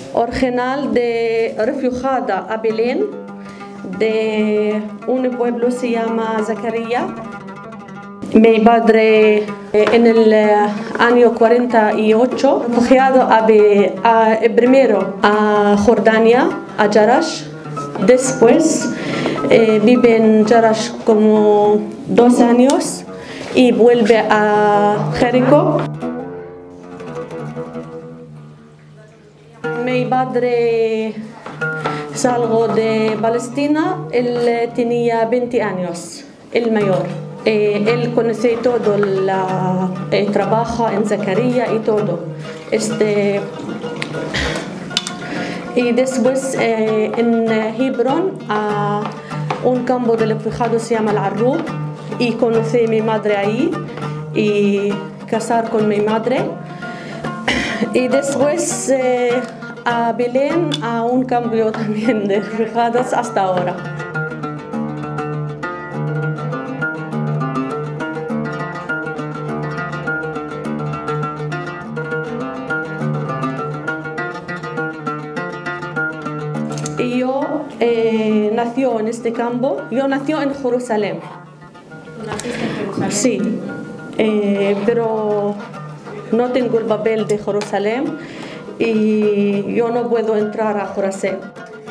original de refugiada a Belén, de un pueblo se llama Zacarías. Mi padre en el año 48 refugiado primero a Jordania, a Jerash. Después vive en Jerash como 2 años y vuelve a Jericó. Mi padre salgo de Palestina, él tenía 20 años, el mayor. Él conoce todo, trabaja en Zacarías y todo. Y después en Hebrón, a un campo de refugiados se llama Al-Arrub, y conocí a mi madre ahí y casar con mi madre. Y después a Belén, a un cambio también de refugiados hasta ahora. Yo nací en este campo, yo nací en Jerusalén. ¿Naciste en Jerusalén? Sí, pero no tengo el papel de Jerusalén y yo no puedo entrar a Jerusalén.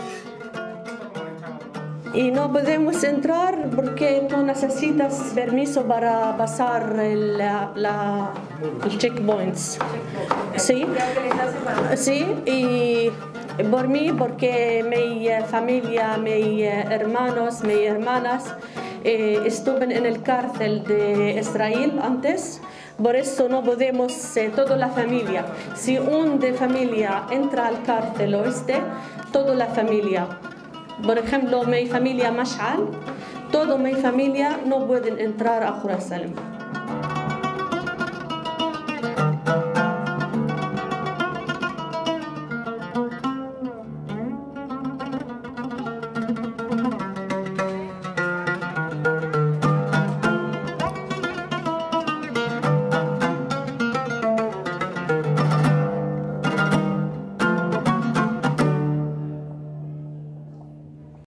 Y no podemos entrar porque tú necesitas permiso para pasar el checkpoints. Sí, sí, y por mí, porque mi familia, mis hermanos, mis hermanas estuvieron en el cárcel de Israel antes. Por eso no podemos, toda la familia. Si un de familia entra al cárcel toda la familia. Por ejemplo, mi familia Mash'al, toda mi familia no pueden entrar a Jerusalén.